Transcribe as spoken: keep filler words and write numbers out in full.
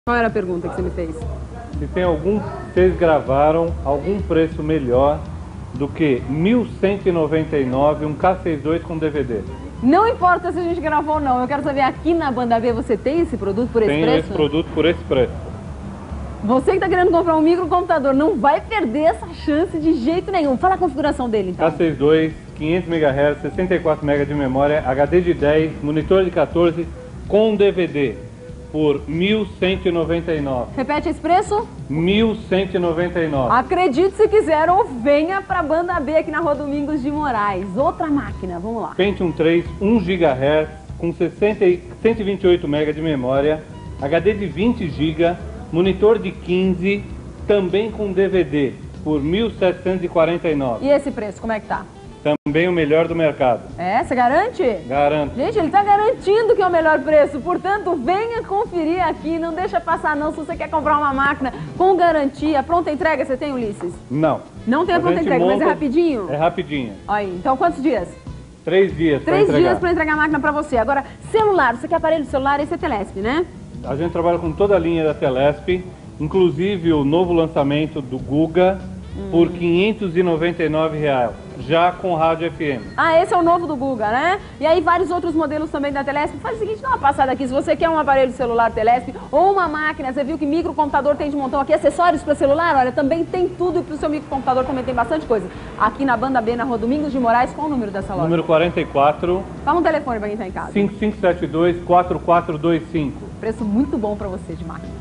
Qual era a pergunta que você me fez? Se tem algum, vocês gravaram algum preço melhor do que mil cento e noventa e nove um K sessenta e dois com D V D? Não importa se a gente gravou ou não, eu quero saber, aqui na Banda B você tem esse produto por esse Tenho preço? esse produto por esse preço. Você que está querendo comprar um microcomputador não vai perder essa chance de jeito nenhum. Fala a configuração dele então. K sessenta e dois, quinhentos megahertz, sessenta e quatro megabytes de memória, H D de dez, monitor de quatorze com D V D por mil cento e noventa e nove. Repete esse preço? mil cento e noventa e nove. Acredite se quiser ou venha para a Banda B aqui na Rua Domingos de Moraes. Outra máquina, vamos lá. Pentium três, um gigahertz, com sessenta e, cento e vinte e oito megabytes de memória, H D de vinte gigabytes, monitor de quinze, também com D V D, por mil setecentos e quarenta e nove. E esse preço, como é que tá? Também o melhor do mercado. É, você garante? Garanto. Gente, ele está garantindo que é o melhor preço, portanto, venha conferir aqui, não deixa passar não, se você quer comprar uma máquina com garantia. Pronta entrega você tem, Ulisses? Não. Não tem a pronta gente entrega, mas é monta- rapidinho? É rapidinho. Aí, então quantos dias? Três dias para Três entregar. dias para entregar a máquina para você. Agora, celular, você quer aparelho de celular, esse é Telesp, né? A gente trabalha com toda a linha da Telesp, inclusive o novo lançamento do Guga, Hum. por quinhentos e noventa e nove reais, já com rádio F M. Ah, esse é o novo do Guga, né? E aí vários outros modelos também da Telesp. Faz o seguinte, dá uma passada aqui, se você quer um aparelho de celular Telesp ou uma máquina, você viu que microcomputador tem de montão aqui, acessórios para celular, olha, também tem tudo, e para o seu microcomputador também tem bastante coisa. Aqui na Banda B, na Rua Domingos de Moraes, qual o número dessa loja? Número quarenta e quatro, Fala um telefone para quem está em casa. cinco cinco sete dois, quatro quatro dois cinco. Preço muito bom para você de máquina.